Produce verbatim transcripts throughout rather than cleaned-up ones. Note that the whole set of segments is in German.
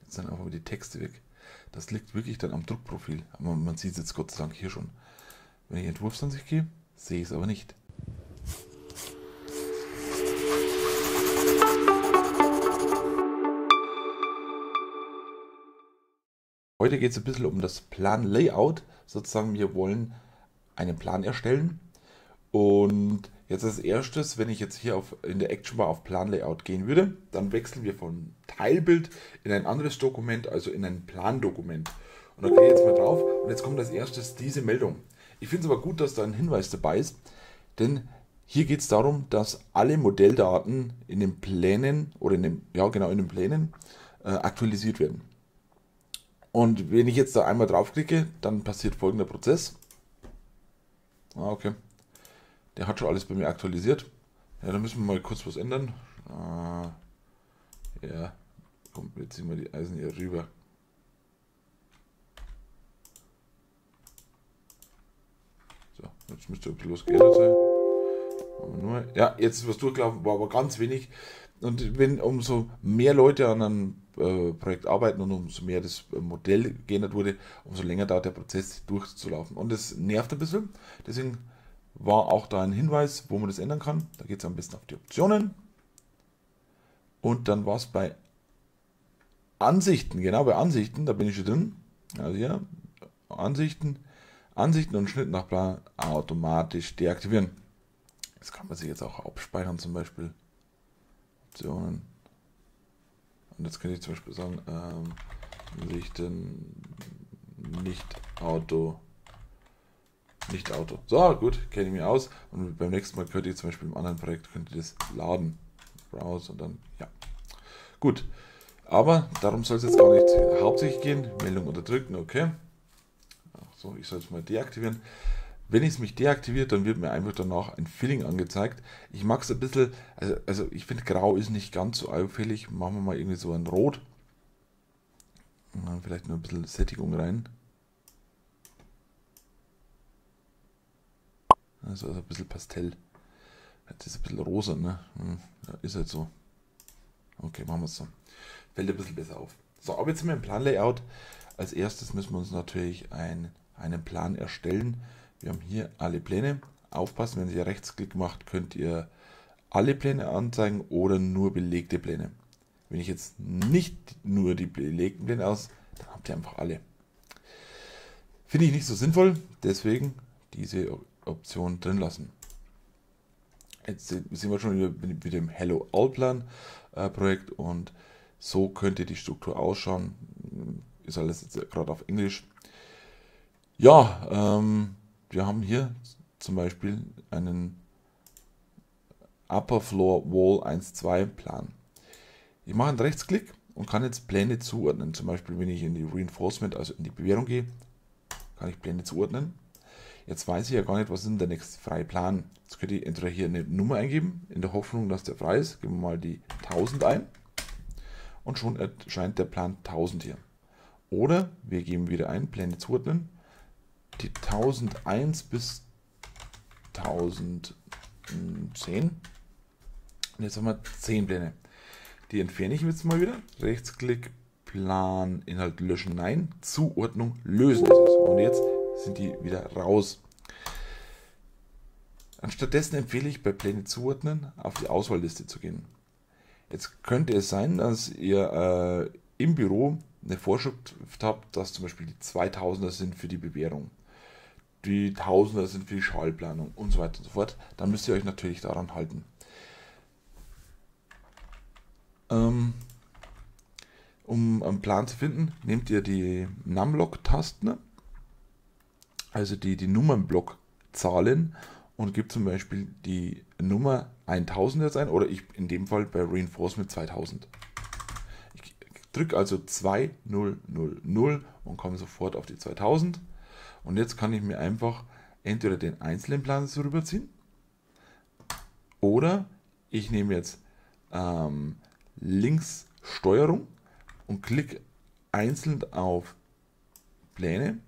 Jetzt sind einfach mal die Texte weg. Das liegt wirklich dann am Druckprofil. Aber man sieht es jetzt Gott sei Dank hier schon. Wenn ich in Entwurfsansicht gehe, sehe ich es aber nicht. Heute geht es ein bisschen um das Plan-Layout. Sozusagen, wir wollen einen Plan erstellen. Und jetzt als erstes, wenn ich jetzt hier auf, in der Action Bar auf Plan-Layout gehen würde, dann wechseln wir von Teilbild in ein anderes Dokument, also in ein Plandokument. Und da gehe ich jetzt mal drauf und jetzt kommt als erstes diese Meldung. Ich finde es aber gut, dass da ein Hinweis dabei ist, denn hier geht es darum, dass alle Modelldaten in den Plänen oder in dem, ja genau in den Plänen äh, aktualisiert werden. Und wenn ich jetzt da einmal draufklicke, dann passiert folgender Prozess. Ah, okay. Der hat schon alles bei mir aktualisiert. Ja, dann müssen wir mal kurz was ändern. Ah, ja, komm, jetzt ziehen wir die Eisen hier rüber. So, jetzt müsste ein bisschen was geändert sein. Nur, ja, jetzt ist was durchgelaufen, war aber ganz wenig. Und wenn umso mehr Leute an einem äh, Projekt arbeiten und umso mehr das Modell geändert wurde, umso länger dauert der Prozess durchzulaufen. Und das nervt ein bisschen. Deswegen war auch da ein Hinweis, wo man das ändern kann. Da geht es am besten auf die Optionen. Und dann war es bei Ansichten, genau bei Ansichten, da bin ich schon drin. Also hier, Ansichten, Ansichten und Schnitt nach Plan automatisch deaktivieren. Das kann man sich jetzt auch abspeichern, zum Beispiel. Optionen. Und jetzt könnte ich zum Beispiel sagen, ähm, Ansichten, nicht Auto. Nicht Auto. So, gut, kenne ich mich aus. Und beim nächsten Mal könnte ich zum Beispiel im anderen Projekt könnte das laden. Browse und dann, ja. Gut. Aber darum soll es jetzt gar nicht hauptsächlich gehen. Meldung unterdrücken, okay. Ach so, ich soll es mal deaktivieren. Wenn ich es mich deaktiviert, dann wird mir einfach danach ein Filling angezeigt. Ich mag es ein bisschen, also, also ich finde Grau ist nicht ganz so auffällig. Machen wir mal irgendwie so ein Rot. Und dann vielleicht nur ein bisschen Sättigung rein. Also, also ein bisschen Pastell. Jetzt ist ein bisschen rosa, ne? Hm, ja, ist halt so. Okay, machen wir es so. Fällt ein bisschen besser auf. So, aber jetzt sind wir im Plan-Layout. Als erstes müssen wir uns natürlich ein, einen Plan erstellen. Wir haben hier alle Pläne. Aufpassen, wenn ihr Rechtsklick macht, könnt ihr alle Pläne anzeigen oder nur belegte Pläne. Wenn ich jetzt nicht nur die belegten Pläne aus, dann habt ihr einfach alle. Finde ich nicht so sinnvoll, deswegen diese Option drin lassen. Jetzt sind wir schon wieder mit dem Hello All Plan äh, Projekt und so könnte die Struktur ausschauen. Ist alles jetzt gerade auf Englisch. Ja, ähm, wir haben hier zum Beispiel einen Upper Floor Wall eins Punkt zwei Plan. Ich mache einen Rechtsklick und kann jetzt Pläne zuordnen. Zum Beispiel, wenn ich in die Reinforcement, also in die Bewährung gehe, kann ich Pläne zuordnen. Jetzt weiß ich ja gar nicht, was ist denn der nächste freie Plan. Jetzt könnte ich entweder hier eine Nummer eingeben, in der Hoffnung, dass der frei ist. Geben wir mal die tausend ein. Und schon erscheint der Plan tausend hier. Oder wir geben wieder ein, Pläne zuordnen. Die tausendeins bis tausendzehn. Und jetzt haben wir zehn Pläne. Die entferne ich jetzt mal wieder. Rechtsklick, Plan, Inhalt löschen, nein. Zuordnung lösen ist es. Und jetzt sind die wieder raus. Anstattdessen empfehle ich bei Pläne zuordnen auf die Auswahlliste zu gehen. Jetzt könnte es sein, dass ihr äh, im Büro eine Vorschrift habt, dass zum Beispiel die zweitausender sind für die Bewährung, die tausender sind für die Schallplanung und so weiter und so fort. Dann müsst ihr euch natürlich daran halten. Ähm, um einen Plan zu finden, nehmt ihr die Numlock-Tasten, also die, die Nummernblockzahlen, und gebt zum Beispiel die Nummer tausend jetzt ein, oder ich in dem Fall bei Reinforcement zweitausend. Ich drücke also zweitausend und komme sofort auf die zweitausend. Und jetzt kann ich mir einfach entweder den einzelnen Plan so rüberziehen, oder ich nehme jetzt ähm, links Steuerung und klicke einzeln auf Pläne.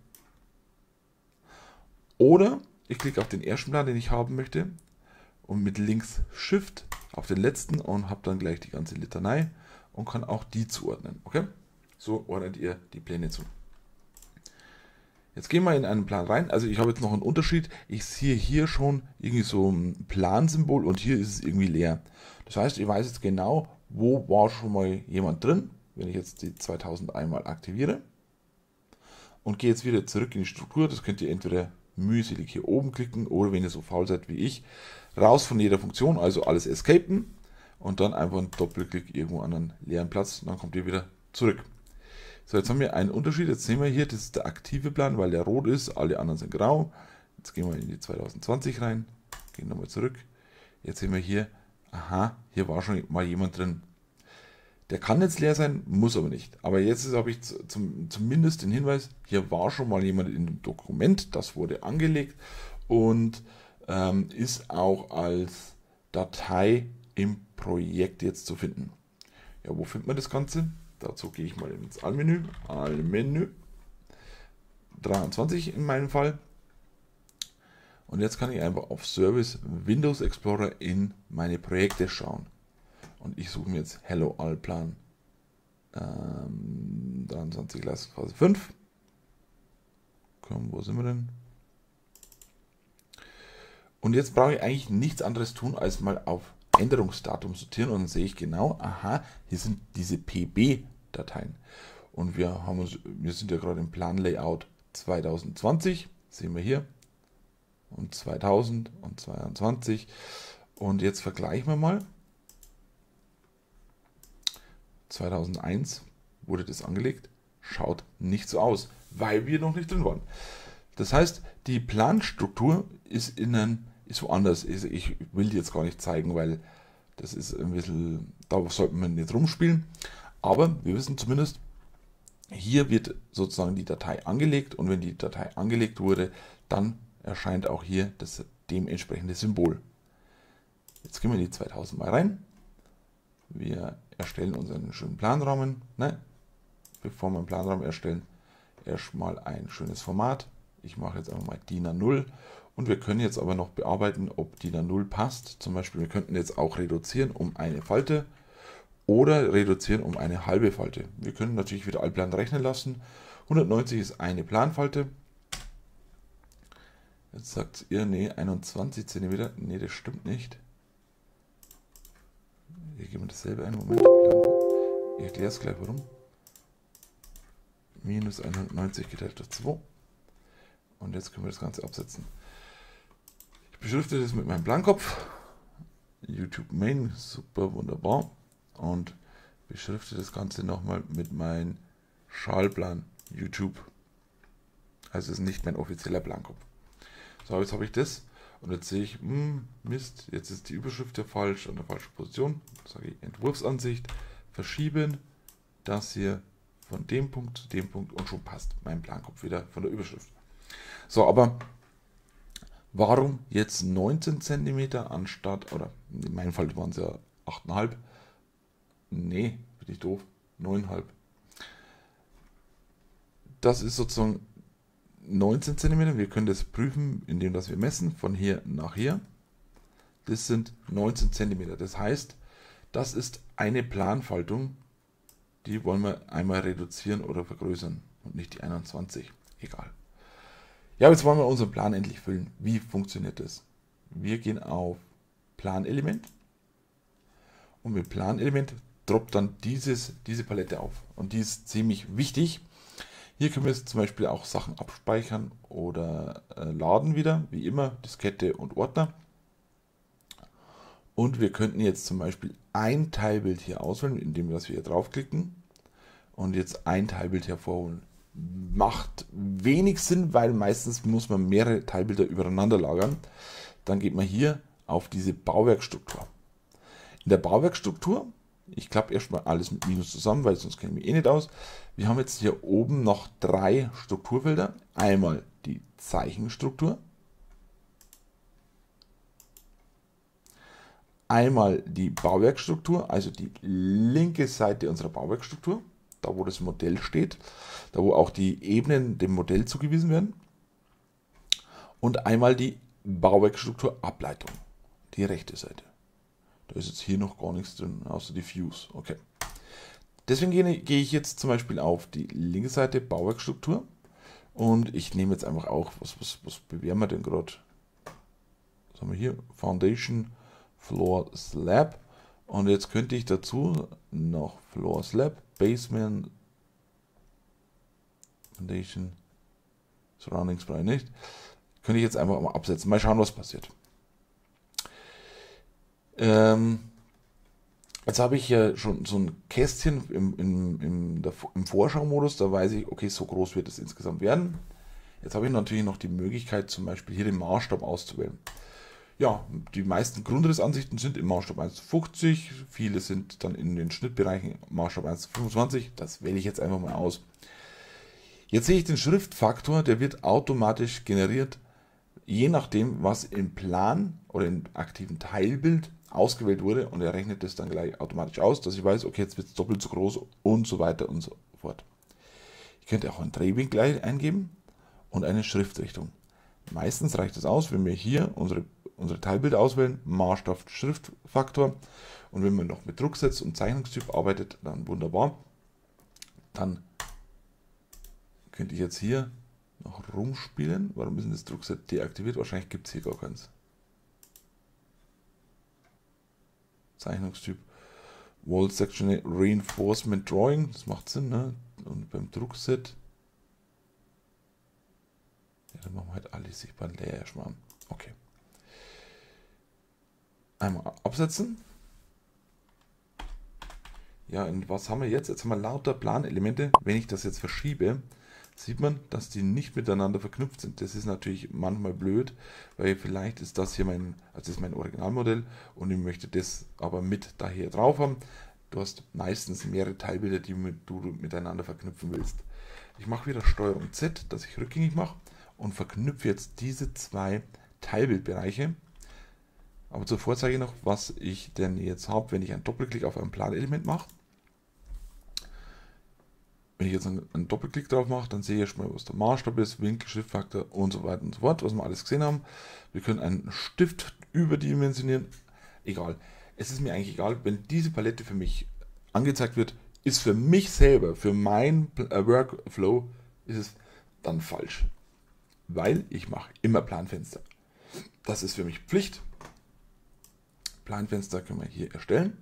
Oder ich klicke auf den ersten Plan, den ich haben möchte, und mit links Shift auf den letzten und habe dann gleich die ganze Litanei und kann auch die zuordnen. Okay? So ordnet ihr die Pläne zu. Jetzt gehen wir in einen Plan rein. Also ich habe jetzt noch einen Unterschied. Ich sehe hier schon irgendwie so ein Plansymbol und hier ist es irgendwie leer. Das heißt, ich weiß jetzt genau, wo war schon mal jemand drin, wenn ich jetzt die zweitausend einmal aktiviere. Und gehe jetzt wieder zurück in die Struktur. Das könnt ihr entweder mühselig hier oben klicken oder wenn ihr so faul seid wie ich, raus von jeder Funktion, also alles escapen und dann einfach einen Doppelklick irgendwo an einen leeren Platz und dann kommt ihr wieder zurück. So, jetzt haben wir einen Unterschied. Jetzt sehen wir hier, das ist der aktive Plan, weil der rot ist, alle anderen sind grau. Jetzt gehen wir in die zwanzig zwanzig rein, gehen nochmal zurück. Jetzt sehen wir hier, aha, hier war schon mal jemand drin. Der kann jetzt leer sein, muss aber nicht. Aber jetzt habe ich zum, zumindest den Hinweis, hier war schon mal jemand in dem Dokument, das wurde angelegt und ähm, ist auch als Datei im Projekt jetzt zu finden. Ja, wo findet man das Ganze? Dazu gehe ich mal ins Allmenü, Allmenü, dreiundzwanzig in meinem Fall. Und jetzt kann ich einfach auf Service Windows Explorer in meine Projekte schauen. Und ich suche mir jetzt Hello Allplan ähm, dreiundzwanzig Leistungsphase fünf. Komm, wo sind wir denn? Und jetzt brauche ich eigentlich nichts anderes tun, als mal auf Änderungsdatum sortieren und dann sehe ich genau, aha, hier sind diese P B-Dateien. Und wir haben uns, wir sind ja gerade im Plan-Layout zwanzig zwanzig, sehen wir hier, und zweitausend und zweiundzwanzig. Und jetzt vergleichen wir mal. zweitausendeins wurde das angelegt, schaut nicht so aus, weil wir noch nicht drin waren. Das heißt, die Planstruktur ist innen ist woanders. Ich will die jetzt gar nicht zeigen, weil das ist ein bisschen, da sollte man nicht rumspielen. Aber wir wissen zumindest, hier wird sozusagen die Datei angelegt und wenn die Datei angelegt wurde, dann erscheint auch hier das dementsprechende Symbol. Jetzt gehen wir in die zweitausend mal rein. Wir erstellen unseren schönen Planrahmen. Ne? Bevor wir einen Planrahmen erstellen, erstmal ein schönes Format. Ich mache jetzt einfach mal D I N A null und wir können jetzt aber noch bearbeiten, ob D I N A null passt. Zum Beispiel, wir könnten jetzt auch reduzieren um eine Falte oder reduzieren um eine halbe Falte. Wir können natürlich wieder Allplan rechnen lassen. hundertneunzig ist eine Planfalte. Jetzt sagt ihr, nee, einundzwanzig Zentimeter. Nee, das stimmt nicht. Hier geben wir dasselbe ein. Moment. Ich erkläre es gleich warum. Minus hundertneunzig geteilt durch zwei. Und jetzt können wir das Ganze absetzen. Ich beschrifte das mit meinem Plankopf. YouTube Main, super, wunderbar. Und beschrifte das Ganze nochmal mit meinem Schalplan YouTube. Also es ist nicht mein offizieller Plankopf. So, jetzt habe ich das. Und jetzt sehe ich, hm, Mist, jetzt ist die Überschrift ja falsch an der falschen Position. Sage ich Entwurfsansicht, verschieben, das hier von dem Punkt zu dem Punkt und schon passt mein Plankopf wieder von der Überschrift. So, aber warum jetzt neunzehn Zentimeter anstatt, oder in meinem Fall waren es ja acht Komma fünf. Nee, bin ich doof, neun Komma fünf. Das ist sozusagen neunzehn Zentimeter. Wir können das prüfen, indem dass wir messen von hier nach hier. Das sind neunzehn Zentimeter. Das heißt, das ist eine Planfaltung. Die wollen wir einmal reduzieren oder vergrößern und nicht die einundzwanzig. Egal. Ja, jetzt wollen wir unseren Plan endlich füllen. Wie funktioniert das? Wir gehen auf Planelement und mit Planelement droppt dann dieses, diese Palette auf. Und die ist ziemlich wichtig. Hier können wir jetzt zum Beispiel auch Sachen abspeichern oder äh, laden wieder, wie immer, Diskette und Ordner. Und wir könnten jetzt zum Beispiel ein Teilbild hier auswählen, indem wir hier draufklicken und jetzt ein Teilbild hervorholen. Macht wenig Sinn, weil meistens muss man mehrere Teilbilder übereinander lagern. Dann geht man hier auf diese Bauwerkstruktur. In der Bauwerkstruktur, ich klappe erstmal alles mit Minus zusammen, weil sonst kenne ich mich eh nicht aus. Wir haben jetzt hier oben noch drei Strukturfelder. Einmal die Zeichenstruktur, einmal die Bauwerkstruktur, also die linke Seite unserer Bauwerkstruktur, da wo das Modell steht, da wo auch die Ebenen dem Modell zugewiesen werden. Und einmal die Bauwerkstrukturableitung, die rechte Seite. Da ist jetzt hier noch gar nichts drin, außer die Views. Okay. Deswegen gehe, gehe ich jetzt zum Beispiel auf die linke Seite Bauwerkstruktur und ich nehme jetzt einfach auch, was, was, was bewerben wir denn gerade? Was haben wir hier? Foundation, Floor, Slab. Und jetzt könnte ich dazu noch Floor, Slab, Basement, Foundation, Surroundings brauche ich nicht. Könnte ich jetzt einfach mal absetzen. Mal schauen, was passiert. Ähm, jetzt habe ich ja schon so ein Kästchen im, im, im, der, im Vorschau-Modus. Da weiß ich, okay, so groß wird es insgesamt werden. Jetzt habe ich natürlich noch die Möglichkeit, zum Beispiel hier den Maßstab auszuwählen. Ja, die meisten Grundrissansichten sind im Maßstab eins zu fünfzig. Viele sind dann in den Schnittbereichen Maßstab eins zu fünfundzwanzig. Das wähle ich jetzt einfach mal aus. Jetzt sehe ich den Schriftfaktor, der wird automatisch generiert, je nachdem, was im Plan oder im aktiven Teilbild ausgewählt wurde, und er rechnet das dann gleich automatisch aus, dass ich weiß, okay, jetzt wird es doppelt so groß und so weiter und so fort. Ich könnte auch einen Drehwinkel eingeben und eine Schriftrichtung. Meistens reicht es aus, wenn wir hier unsere, unsere Teilbilder auswählen, Maßstab, Schriftfaktor, und wenn man noch mit Drucksatz und Zeichnungstyp arbeitet, dann wunderbar. Dann könnte ich jetzt hier noch rumspielen. Warum ist denn das Druckset deaktiviert? Wahrscheinlich gibt es hier gar keins. Zeichnungstyp Wall Section Reinforcement Drawing. Das macht Sinn, ne? Und beim Druckset, ja, dann machen wir halt alle sichtbaren Layer erstmal an. Okay. Einmal absetzen. Ja, und was haben wir jetzt? Jetzt haben wir lauter Planelemente. Wenn ich das jetzt verschiebe, sieht man, dass die nicht miteinander verknüpft sind. Das ist natürlich manchmal blöd, weil vielleicht ist das hier mein, also das ist mein Originalmodell und ich möchte das aber mit daher drauf haben. Du hast meistens mehrere Teilbilder, die du miteinander verknüpfen willst. Ich mache wieder Steuerung Z, dass ich rückgängig mache, und verknüpfe jetzt diese zwei Teilbildbereiche. Aber zuvor zeige ich noch, was ich denn jetzt habe, wenn ich einen Doppelklick auf ein Planelement mache. Wenn ich jetzt einen, einen Doppelklick drauf mache, dann sehe ich schon mal, was der Maßstab ist, Winkel, Schriftfaktor und so weiter und so fort, was wir alles gesehen haben. Wir können einen Stift überdimensionieren. Egal. Es ist mir eigentlich egal, wenn diese Palette für mich angezeigt wird, ist für mich selber, für mein Workflow, ist es dann falsch. Weil ich mache immer Planfenster. Das ist für mich Pflicht. Planfenster können wir hier erstellen.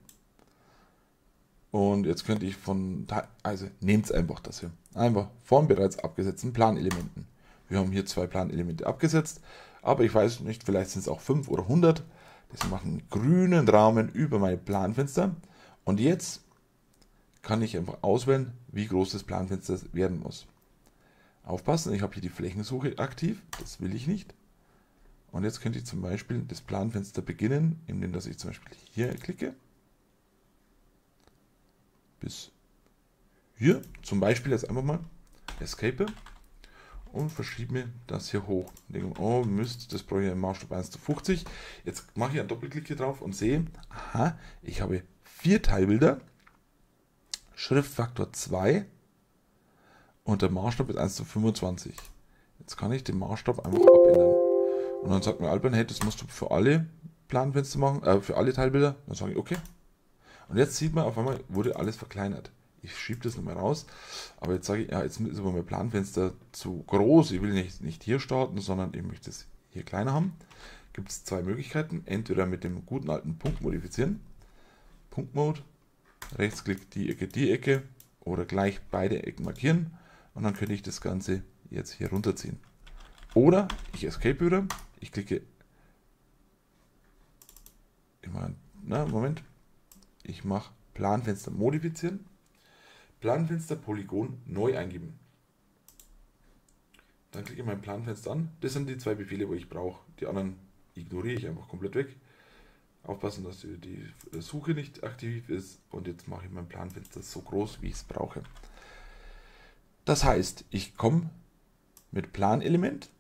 Und jetzt könnte ich von, also nehmt es einfach das hier, einfach von bereits abgesetzten Planelementen. Wir haben hier zwei Planelemente abgesetzt, aber ich weiß nicht, vielleicht sind es auch fünf oder hundert. Das machen einen grünen Rahmen über meine Planfenster. Und jetzt kann ich einfach auswählen, wie groß das Planfenster werden muss. Aufpassen, ich habe hier die Flächensuche aktiv, das will ich nicht. Und jetzt könnte ich zum Beispiel das Planfenster beginnen, indem dass ich zum Beispiel hier klicke. Bis hier, zum Beispiel jetzt einfach mal Escape und verschiebe mir das hier hoch. Denke, oh Mist, das brauche ich im Maßstab eins zu fünfzig. Jetzt mache ich einen Doppelklick hier drauf und sehe, aha, ich habe vier Teilbilder, Schriftfaktor zwei und der Maßstab ist eins zu fünfundzwanzig. Jetzt kann ich den Maßstab einfach abändern. Und dann sagt mir Alban, hey, das musst du für alle Planfenster machen, äh, für alle Teilbilder. Dann sage ich, okay. Und jetzt sieht man, auf einmal wurde alles verkleinert. Ich schiebe das nochmal raus, aber jetzt sage ich, ja, jetzt ist aber mein Planfenster zu groß. Ich will nicht, nicht hier starten, sondern ich möchte es hier kleiner haben. Gibt es zwei Möglichkeiten. Entweder mit dem guten alten Punkt modifizieren. Punktmode, Rechtsklick die Ecke, die Ecke oder gleich beide Ecken markieren. Und dann könnte ich das Ganze jetzt hier runterziehen. Oder ich Escape wieder, ich klicke, ich mache, na, Moment, ich mache Planfenster modifizieren, Planfenster Polygon neu eingeben. Dann klicke ich mein Planfenster an. Das sind die zwei Befehle, wo ich brauche. Die anderen ignoriere ich einfach komplett weg. Aufpassen, dass die Suche nicht aktiv ist. Und jetzt mache ich mein Planfenster so groß, wie ich es brauche. Das heißt, ich komme mit Planelement,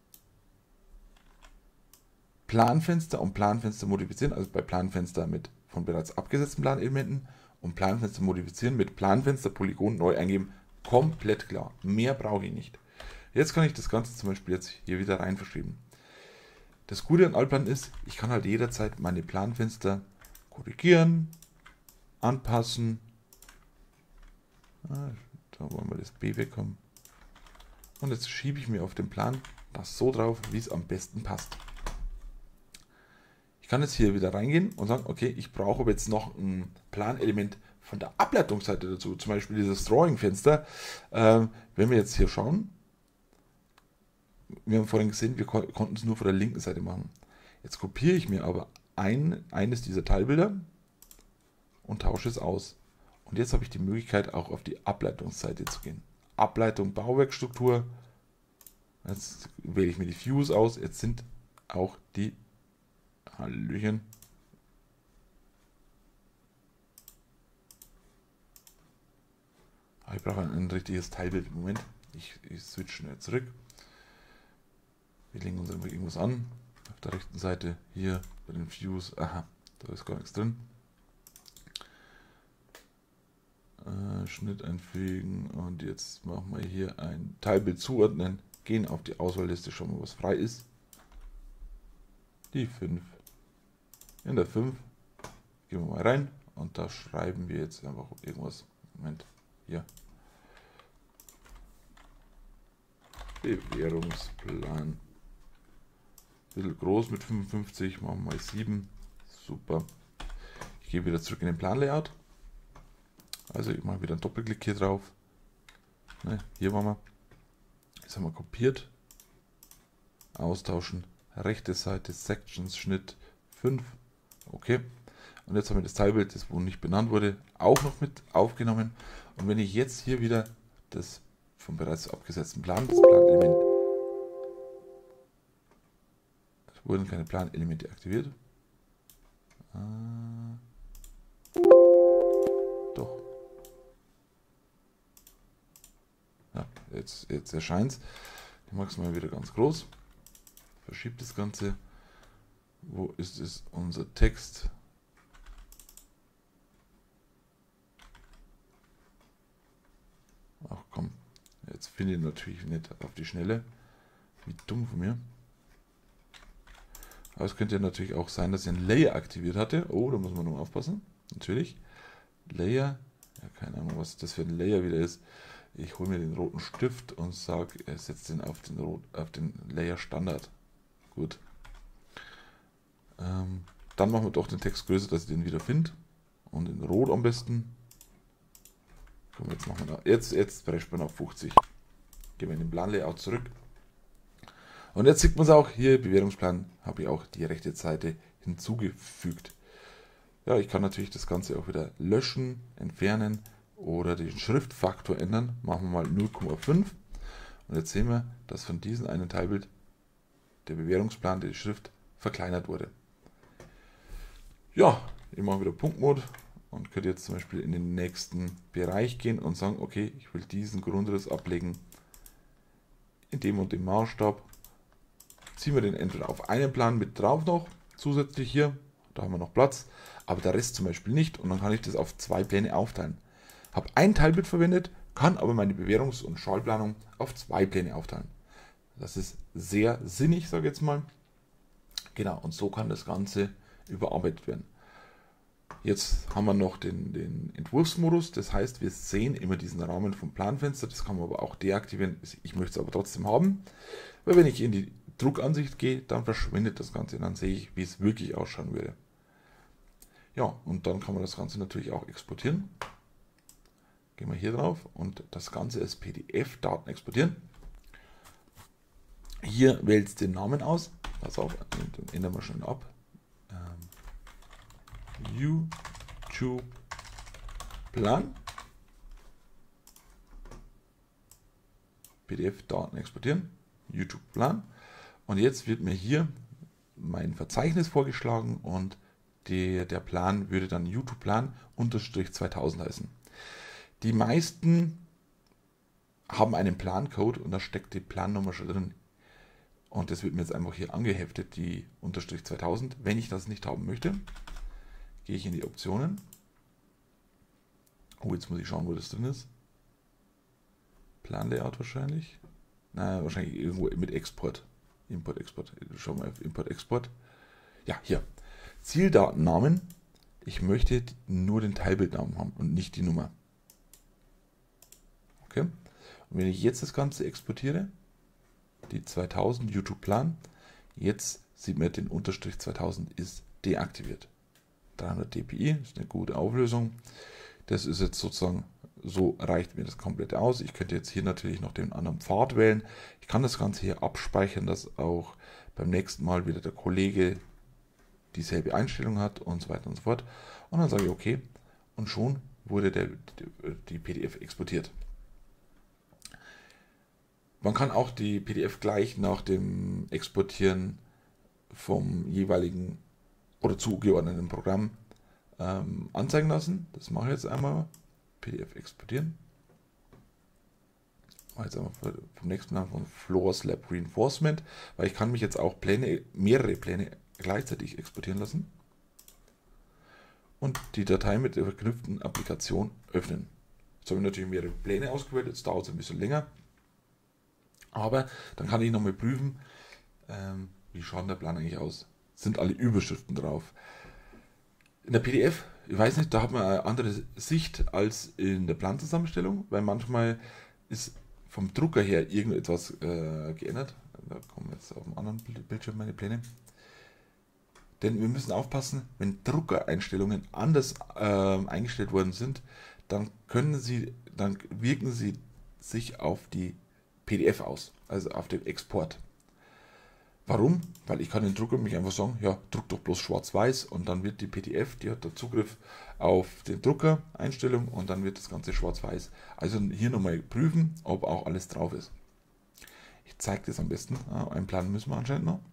Planfenster und Planfenster modifizieren, also bei Planfenster mit von bereits abgesetzten Planelementen, und Planfenster modifizieren mit Planfenster Polygon neu eingeben. Komplett klar. Mehr brauche ich nicht. Jetzt kann ich das Ganze zum Beispiel jetzt hier wieder rein verschieben. Das Gute an Allplan ist, ich kann halt jederzeit meine Planfenster korrigieren, anpassen, Ah, da wollen wir das B wegkommen. Und jetzt schiebe ich mir auf den Plan das so drauf, wie es am besten passt. Ich kann jetzt hier wieder reingehen und sagen, okay, ich brauche aber jetzt noch ein Planelement von der Ableitungsseite dazu, zum Beispiel dieses Drawing-Fenster. Ähm, wenn wir jetzt hier schauen, wir haben vorhin gesehen, wir kon konnten es nur von der linken Seite machen. Jetzt kopiere ich mir aber ein, eines dieser Teilbilder und tausche es aus. Und jetzt habe ich die Möglichkeit, auch auf die Ableitungsseite zu gehen. Ableitung, Bauwerkstruktur. Jetzt wähle ich mir die Views aus. Jetzt sind auch die Hallöchen. Ich brauche ein, ein richtiges Teilbild. Moment, ich, ich switch schnell zurück. Wir legen uns einfach irgendwas an. Auf der rechten Seite hier bei den Views. Aha, da ist gar nichts drin. Äh, Schnitt einfügen und jetzt machen wir hier ein Teilbild zuordnen. Gehen auf die Auswahlliste, schauen wir, was frei ist. Die fünf. In der fünf gehen wir mal rein und da schreiben wir jetzt einfach irgendwas. Moment, hier. Bewährungsplan. Ein bisschen groß mit fünfundfünfzig, machen wir mal sieben. Super. Ich gehe wieder zurück in den Planlayout. Also ich mache wieder einen Doppelklick hier drauf. Ne, hier waren wir. Jetzt haben wir kopiert. Austauschen. Rechte Seite, Sections, Schnitt fünf. Okay. Und jetzt haben wir das Teilbild, das wo nicht benannt wurde, auch noch mit aufgenommen. Und wenn ich jetzt hier wieder das vom bereits abgesetzten Plan, das Planelement, es wurden keine Planelemente aktiviert. Äh, doch. Ja, jetzt, jetzt erscheint es. Ich mache es mal wieder ganz groß. Verschiebt das Ganze. Wo ist es? Unser Text. Ach komm, jetzt finde ich natürlich nicht auf die Schnelle. Wie dumm von mir. Aber es könnte ja natürlich auch sein, dass ich einen Layer aktiviert hatte. Oh, da muss man noch aufpassen. Natürlich. Layer. Ja, keine Ahnung, was das für ein Layer wieder ist. Ich hole mir den roten Stift und sage, er setzt den auf den, Rot, auf den Layer Standard. Gut. Ähm, dann machen wir doch den Text größer, dass ich den wieder finde. Und in Rot am besten. Komm, jetzt machen wir jetzt, jetzt prescht man auf fünfzig. Gehen wir in den Planlayout zurück. Und jetzt sieht man es auch, hier Bewährungsplan habe ich auch die rechte Seite hinzugefügt. Ja, ich kann natürlich das Ganze auch wieder löschen, entfernen oder den Schriftfaktor ändern. Machen wir mal null Komma fünf. Und jetzt sehen wir, dass von diesem einen Teilbild der Bewährungsplan, die Schrift, verkleinert wurde. Ja, ich mache wieder Punktmod und könnte jetzt zum Beispiel in den nächsten Bereich gehen und sagen, okay, ich will diesen Grundriss ablegen in dem und dem Maßstab. Ziehen wir den entweder auf einen Plan mit drauf noch, zusätzlich hier, da haben wir noch Platz, aber der Rest zum Beispiel nicht und dann kann ich das auf zwei Pläne aufteilen. Habe ein Teilbild verwendet, kann aber meine Bewährungs- und Schallplanung auf zwei Pläne aufteilen. Das ist sehr sinnig, sage ich jetzt mal. Genau, und so kann das Ganze überarbeitet werden. Jetzt haben wir noch den, den Entwurfsmodus, das heißt, wir sehen immer diesen Rahmen vom Planfenster, das kann man aber auch deaktivieren. Ich möchte es aber trotzdem haben, weil wenn ich in die Druckansicht gehe, dann verschwindet das Ganze, dann sehe ich, wie es wirklich ausschauen würde. Ja, und dann kann man das Ganze natürlich auch exportieren. Gehen wir hier drauf und das Ganze als P D F-Daten exportieren. Hier wählt den Namen aus, pass auf, den ändern wir schon ab. Ähm, YouTube Plan. P D F-Daten exportieren. YouTube Plan. Und jetzt wird mir hier mein Verzeichnis vorgeschlagen und die, der Plan würde dann YouTube Plan unterstrich zweitausend heißen. Die meisten haben einen Plancode und da steckt die Plannummer schon drin. Und das wird mir jetzt einfach hier angeheftet, die unterstrich zweitausend. Wenn ich das nicht haben möchte, gehe ich in die Optionen. Oh, jetzt muss ich schauen, wo das drin ist. Planlayout wahrscheinlich. Na, wahrscheinlich irgendwo mit Export. Import, Export. Schauen wir auf Import, Export. Ja, hier. Zieldatennamen. Ich möchte nur den Teilbildnamen haben und nicht die Nummer. Okay? Und wenn ich jetzt das Ganze exportiere, die zweitausend YouTube-Plan, jetzt sieht man, den Unterstrich zweitausend ist deaktiviert. dreihundert dpi ist eine gute Auflösung. Das ist jetzt sozusagen, so reicht mir das komplett aus. Ich könnte jetzt hier natürlich noch den anderen Pfad wählen. Ich kann das Ganze hier abspeichern, dass auch beim nächsten Mal wieder der Kollege dieselbe Einstellung hat und so weiter und so fort. Und dann sage ich okay und schon wurde der, die P D F exportiert. Man kann auch die P D F gleich nach dem Exportieren vom jeweiligen oder zugeordneten Programm ähm, anzeigen lassen. Das mache ich jetzt einmal. P D F exportieren. Mache jetzt einmal vom nächsten Mal von Floor Slab Reinforcement, weil ich kann mich jetzt auch Pläne, mehrere Pläne gleichzeitig exportieren lassen. Und die Datei mit der verknüpften Applikation öffnen. Jetzt habe ich natürlich mehrere Pläne ausgewählt, jetzt dauert es ein bisschen länger. Aber dann kann ich nochmal prüfen, ähm, wie schaut der Plan eigentlich aus. Sind alle Überschriften drauf. In der P D F, ich weiß nicht, da hat man eine andere Sicht als in der Planzusammenstellung, weil manchmal ist vom Drucker her irgendetwas äh, geändert. Da kommen jetzt auf dem anderen Bildschirm meine Pläne. Denn wir müssen aufpassen, wenn Druckereinstellungen anders äh, eingestellt worden sind, dann können sie, dann wirken sie sich auf die P D F aus, also auf den Export. Warum? Weil ich kann den Drucker mich einfach sagen, ja, druck doch bloß schwarz-weiß und dann wird die P D F, die hat da Zugriff auf den Drucker, Einstellung und dann wird das Ganze schwarz-weiß. Also hier nochmal prüfen, ob auch alles drauf ist. Ich zeige das am besten. Einen Plan müssen wir anscheinend noch.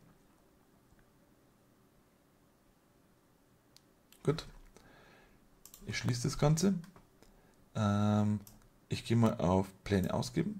Gut. Ich schließe das Ganze. Ähm, ich gehe mal auf Pläne ausgeben.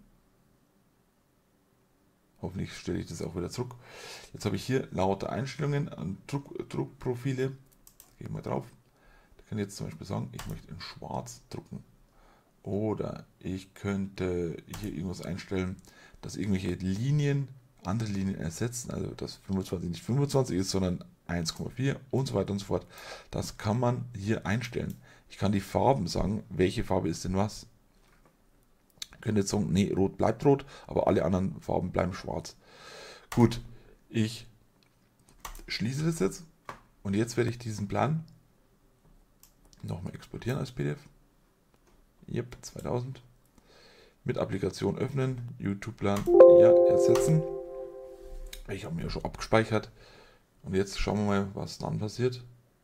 Hoffentlich stelle ich das auch wieder zurück. Jetzt habe ich hier lauter Einstellungen an Druck, Druckprofile. Gehe mal drauf. Da kann ich jetzt zum Beispiel sagen, ich möchte in schwarz drucken. Oder ich könnte hier irgendwas einstellen, dass irgendwelche Linien andere Linien ersetzen. Also dass fünfundzwanzig nicht fünfundzwanzig ist, sondern eins Komma vier und so weiter und so fort. Das kann man hier einstellen. Ich kann die Farben sagen, welche Farbe ist denn was. Ich könnte jetzt sagen, nee, rot bleibt rot, aber alle anderen Farben bleiben schwarz. Gut, ich schließe das jetzt und jetzt werde ich diesen Plan nochmal exportieren als P D F. Yep, zweitausend. Mit Applikation öffnen, YouTube-Plan, ja, ersetzen. Ich habe mir ja schon abgespeichert. Und jetzt schauen wir mal, was dann passiert.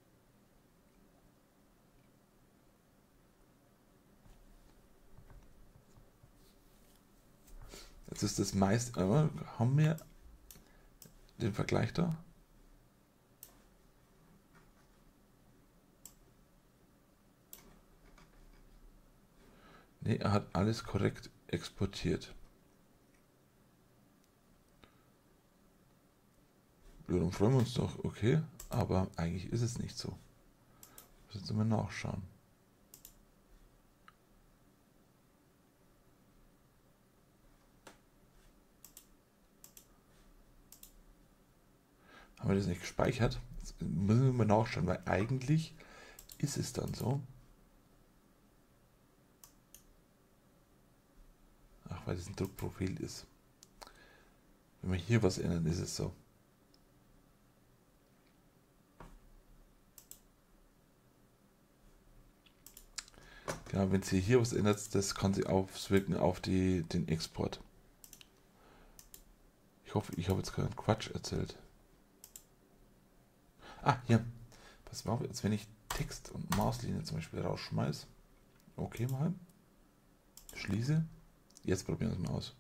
Jetzt ist das meist, äh, haben wir den Vergleich da? Ne, er hat alles korrekt exportiert. Ja, dann freuen wir uns doch, okay, aber eigentlich ist es nicht so. Müssen wir mal nachschauen. Haben wir das nicht gespeichert? Jetzt müssen wir mal nachschauen, weil eigentlich ist es dann so. Ach, weil das ein Druckprofil ist. Wenn wir hier was ändern, ist es so. Genau, wenn sie hier was ändert, das kann sie auswirken auf die, den Export. Ich hoffe, ich habe jetzt keinen Quatsch erzählt. Ah, hier. Pass mal auf, jetzt wenn ich Text und Maßlinie zum Beispiel rausschmeiße. Okay, mal. Schließe. Jetzt probieren wir es mal aus.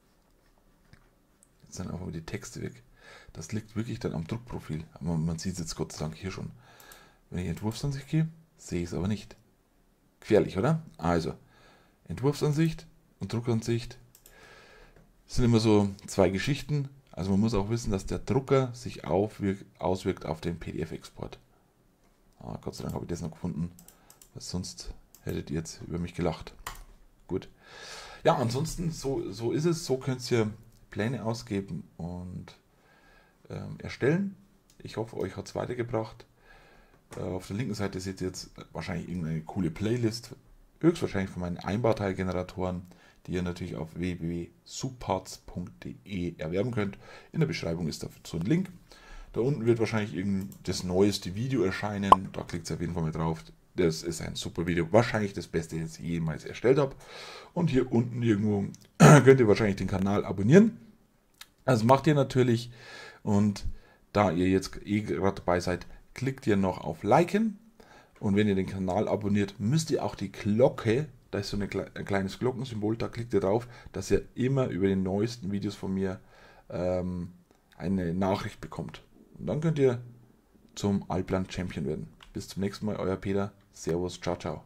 Jetzt sind einfach die Texte weg. Das liegt wirklich dann am Druckprofil. Aber man sieht es jetzt Gott sei Dank hier schon. Wenn ich in Entwurfsansicht gehe, sehe ich es aber nicht. Gefährlich, oder? Also, Entwurfsansicht und Druckansicht sind immer so zwei Geschichten. Also man muss auch wissen, dass der Drucker sich aufwirkt, auswirkt auf den P D F-Export. Ah, Gott sei Dank habe ich das noch gefunden, weil sonst hättet ihr jetzt über mich gelacht. Gut. Ja, ansonsten, so, so ist es. So könnt ihr Pläne ausgeben und ähm, erstellen. Ich hoffe, euch hat es weitergebracht. Äh, auf der linken Seite seht ihr jetzt wahrscheinlich irgendeine coole Playlist. Höchstwahrscheinlich von meinen Einbauteilgeneratoren, die ihr natürlich auf w w w punkt supparts punkt de erwerben könnt. In der Beschreibung ist dazu ein Link. Da unten wird wahrscheinlich irgend das neueste Video erscheinen. Da klickt ihr auf jeden Fall mal drauf. Das ist ein super Video. Wahrscheinlich das Beste, das ich jemals erstellt habe. Und hier unten irgendwo könnt ihr wahrscheinlich den Kanal abonnieren. Das macht ihr natürlich. Und da ihr jetzt eh gerade dabei seid, klickt ihr noch auf Liken. Und wenn ihr den Kanal abonniert, müsst ihr auch die Glocke, da ist so eine, ein kleines Glockensymbol, da klickt ihr drauf, dass ihr immer über die neuesten Videos von mir ähm, eine Nachricht bekommt. Und dann könnt ihr zum Alpland Champion werden. Bis zum nächsten Mal, euer Peter. Servus, ciao, ciao.